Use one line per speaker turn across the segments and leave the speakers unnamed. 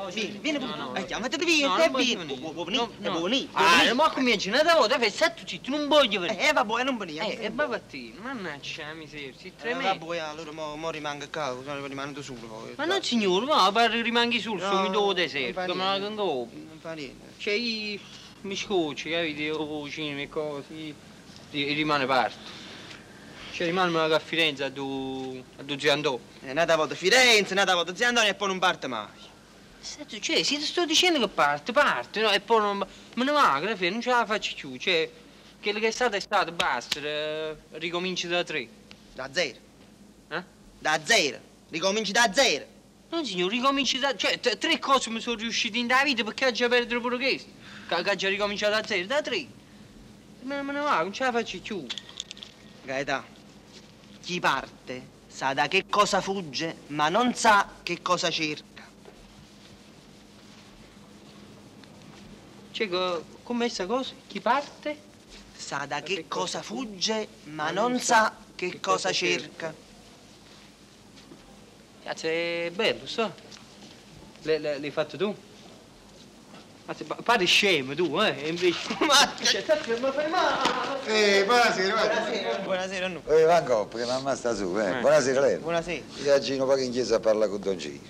vieni pure.
No.
Chiamati via, te vieni. Vuoi venire?
Ah, ma comincia una volta, fai stai zitto, non voglio venire.
Vabbè, non venire.
E babattino, mannaggia la miseria, si treme.
Vabbè, allora mo rimango qua, rimango solo.
Ma non signore, ma pare rimanghi sul mi do deserto, come la cango.
Non fa niente.
Cioè, mi scocci, capite, o cinema e cose, e rimane parto. Cioè, rimane a Firenze a due zio Andò.
Nata volta Firenze, nata volta zio Antonio e poi non parte mai.
Cioè, ti sto dicendo che parte, no? E poi non me ne manca, non ce la faccio più. Cioè, quello che è stato, basta, ricominci da 3.
Da zero.
Eh?
Da zero. Ricominci da zero.
No, signore, ricominci da... Cioè, 3 cose mi sono riusciti in da vita perché ho già perso pure questo. Che ho già ricominciato da 0, da 3. Me ne va, non ce la faccio più.
Gaetà, chi parte sa da che cosa fugge, ma non sa che cosa cerca.
Cioè, com'è sta cosa? Chi parte?
Sa da che cosa fugge, ma non sa che cosa cerca.
Cazzo, è bello, so. L'hai fatto tu? Pare scemo tu, invece...
Ma fai male!
Buonasera.
Buonasera a noi.
Vengo, perché mamma sta su, Buonasera, lei.
Buonasera.
Viaggino poi in chiesa a parlare con Don Gino.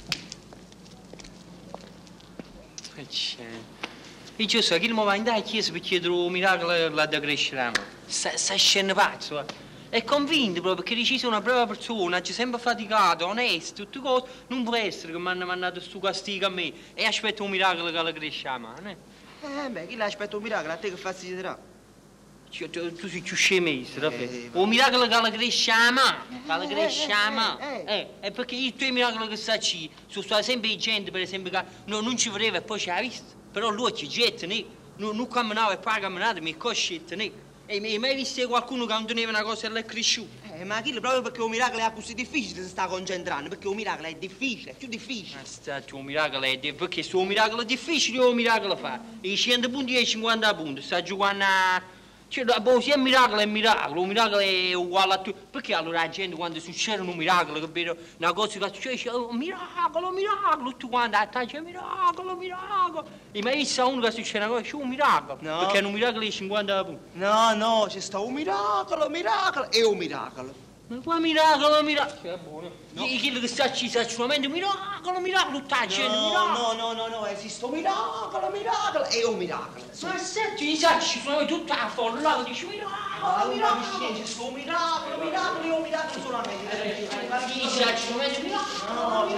Io so che il va in da chiesa per chiedere un miracolo là da crescere, sta scena pazzo, È convinto proprio che dici sei una brava persona, ci sempre faticato, onesto, tutte cose. Non può essere che mi hanno mandato sto castigo a me e aspetto un miracolo che la cresce a mano,
Beh, chi l'aspetta un miracolo? A te che fastidio darà?
Tu sei più scemista, un miracolo che la cresce a mano, che la cresce a mano. È perché i tuoi miracoli che sta ci sono stati sempre gente, per esempio, che non ci voleva e poi ci ha visto. Però lui ci getta, non camminava e poi camminava, mi coscetta, E mai visto qualcuno che non teneva una cosa e l'è cresciuta?
Ma chi proprio perché un miracolo è così difficile si sta concentrando, perché un miracolo è difficile, è più difficile.
Ma un miracolo è difficile, perché se un miracolo è difficile, un miracolo fa. I 100 punti e i 50 punti, sta giocando a... Cioè, se è un miracolo è uguale a tutto. Perché allora la gente quando succede un miracolo, capito? Una cosa che succede, dice, oh, miracolo, tutti quanti attacciano, miracolo. E mai visto uno che succede una cosa, c'è un miracolo?
No.
Perché è un miracolo di 50 punti.
No, c'è sta un miracolo, è un miracolo.
Ma qua miracolo. Cioè, buono. No. Quello che sta ci sa solamente miracolo, tutta la gente, miracolo.
No, esiste un miracolo, è un miracolo.
Ma senti, i sacci sono tutta la folla, dici miracolo.
C'è sto un miracolo, è un miracolo solamente.
I sacci solamente miracolo,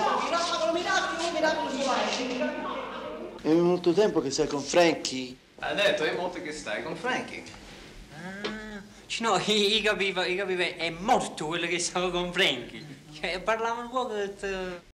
solamente.
È molto tempo che sei con Frankie.
Ha detto, è molto che stai con Frankie.
No, io capivo, è morto quello che stava con Frankie. Cioè, parlavano un po' che...